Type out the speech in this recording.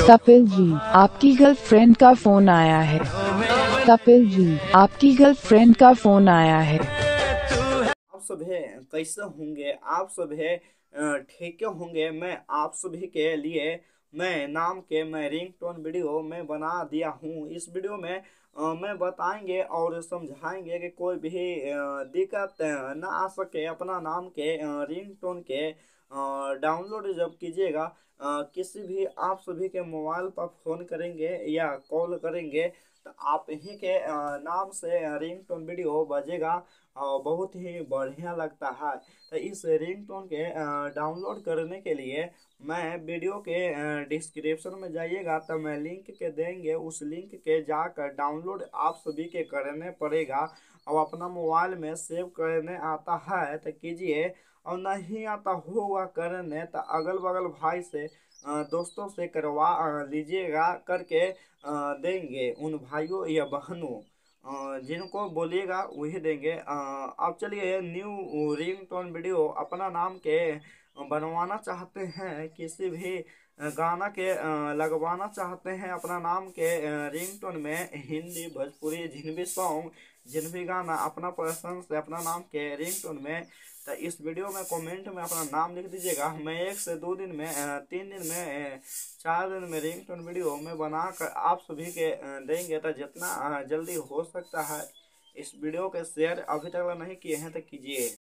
कपिल जी, आपकी गर्लफ्रेंड का फोन आया है। कपिल जी, आपकी गर्लफ्रेंड का फोन आया है। आप सभी कैसे होंगे? आप सभी ठीक होंगे। मैं आप सभी के लिए मैं रिंगटोन वीडियो में बना दिया हूँ। इस वीडियो में मैं बताएंगे और समझाएंगे कि कोई भी दिक्कत ना आ सके। अपना नाम के रिंगटोन के डाउनलोड जब कीजिएगा, किसी भी आप सभी के मोबाइल पर फोन करेंगे या कॉल करेंगे तो आप ही के नाम से रिंगटोन वीडियो बजेगा और बहुत ही बढ़िया लगता है। तो इस रिंगटोन के डाउनलोड करने के लिए मैं वीडियो के डिस्क्रिप्शन में जाइएगा तो मैं लिंक के देंगे, उस लिंक के जाकर डाउनलोड आप सभी के करने पड़ेगा। अब अपना मोबाइल में सेव करने आता है तो कीजिए, और नहीं आता होगा करने तो अगल बगल भाई से दोस्तों से करवा लीजिएगा, करके देंगे उन भाइयों या बहनों जिनको बोलिएगा वही देंगे। अब चलिए, न्यू रिंगटोन वीडियो अपना नाम के बनवाना चाहते हैं, किसी भी गाना के लगवाना चाहते हैं अपना नाम के रिंगटोन में, हिंदी भोजपुरी जिन भी सॉन्ग जिन भी गाना अपना पसंद से अपना नाम के रिंगटोन में, तो इस वीडियो में कमेंट में अपना नाम लिख दीजिएगा। मैं 1 से 2 दिन में 3 दिन में 4 दिन में रिंगटोन वीडियो में बना कर आप सभी के देंगे। तो जितना जल्दी हो सकता है इस वीडियो के शेयर अभी तक नहीं किए हैं तो कीजिए।